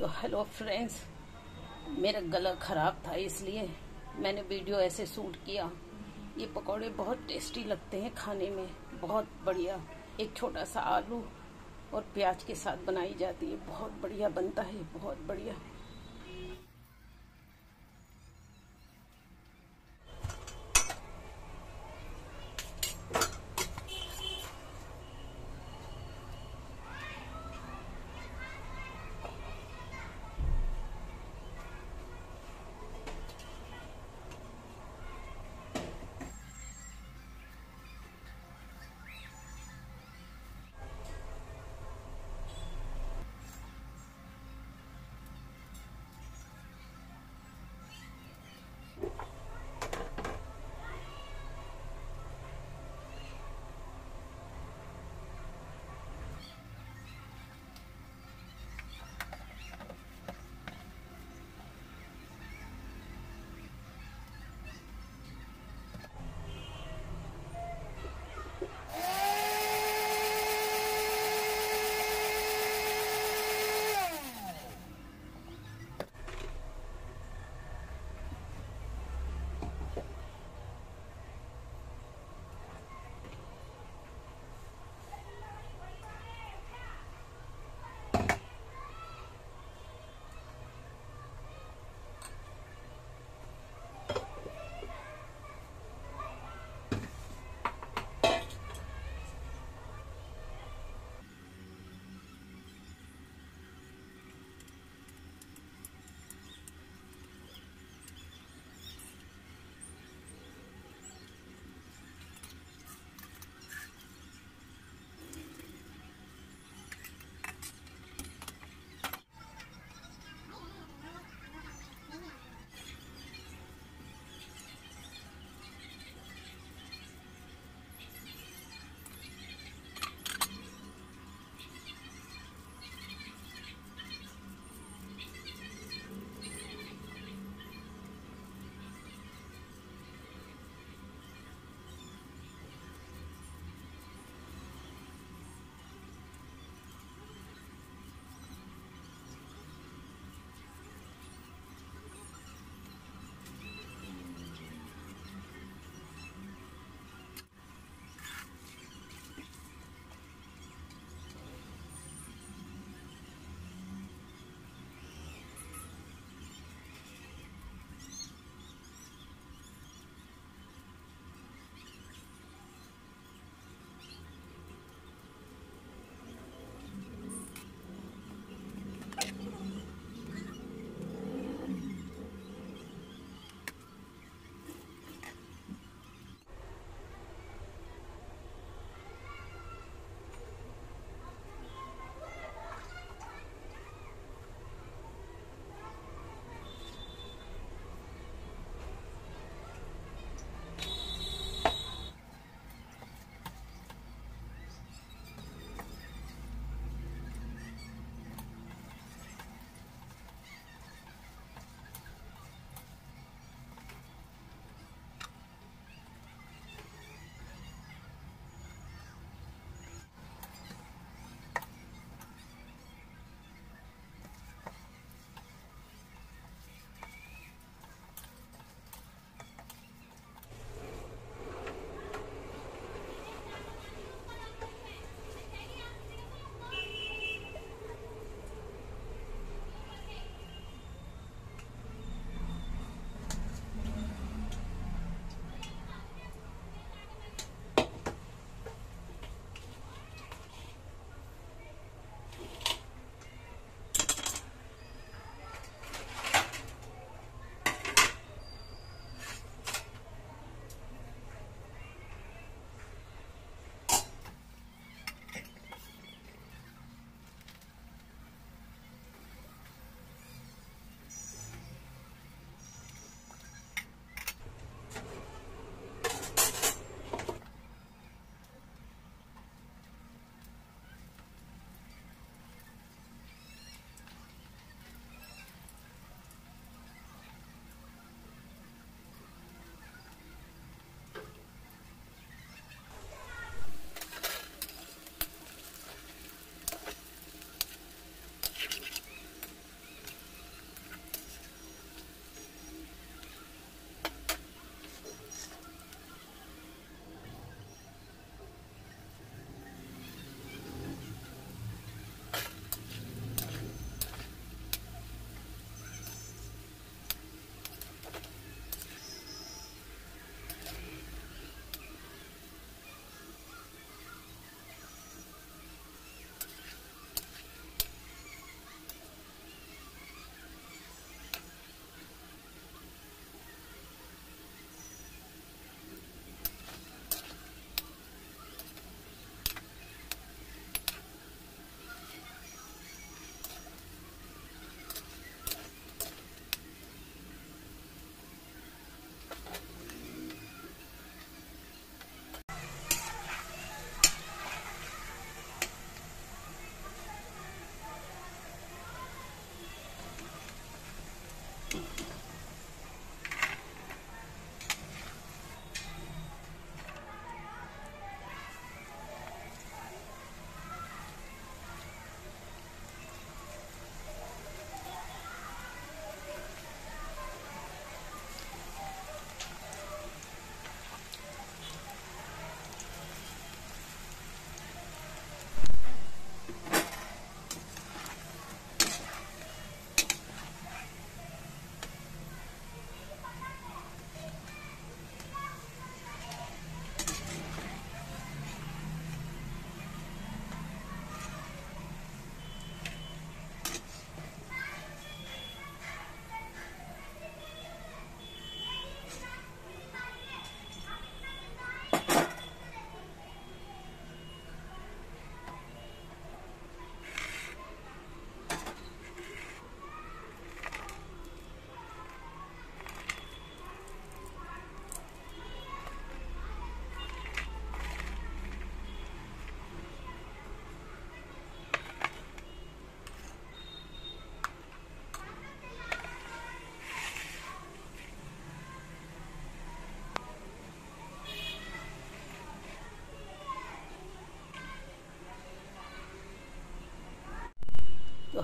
तो hello friends, मेरा गला ख़राब था इसलिए मैंने वीडियो ऐसे शूट किया। ये पकौड़े बहुत टेस्टी लगते हैं खाने में, बहुत बढ़िया। एक छोटा सा आलू और प्याज के साथ बनाई जाती है, बहुत बढ़िया बनता है, बहुत बढ़िया।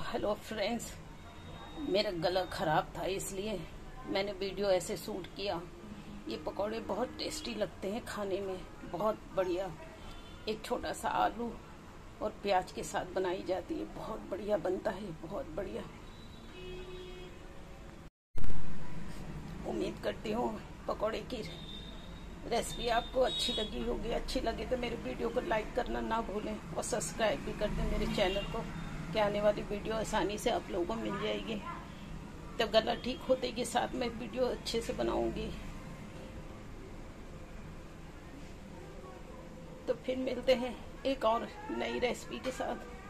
हेलो फ्रेंड्स, मेरा गला ख़राब था इसलिए मैंने वीडियो ऐसे शूट किया। ये पकौड़े बहुत टेस्टी लगते हैं खाने में, बहुत बढ़िया। एक छोटा सा आलू और प्याज के साथ बनाई जाती है, बहुत बढ़िया बनता है, बहुत बढ़िया। उम्मीद करती हूँ पकौड़े की रेसिपी आपको अच्छी लगी होगी। अच्छी लगे तो मेरे वीडियो को लाइक करना ना भूलें और सब्सक्राइब भी कर दें मेरे चैनल को, कि आने वाली वीडियो आसानी से आप लोगों को मिल जाएगी। तो गला ठीक होते के साथ मैं वीडियो अच्छे से बनाऊंगी। तो फिर मिलते हैं एक और नई रेसिपी के साथ।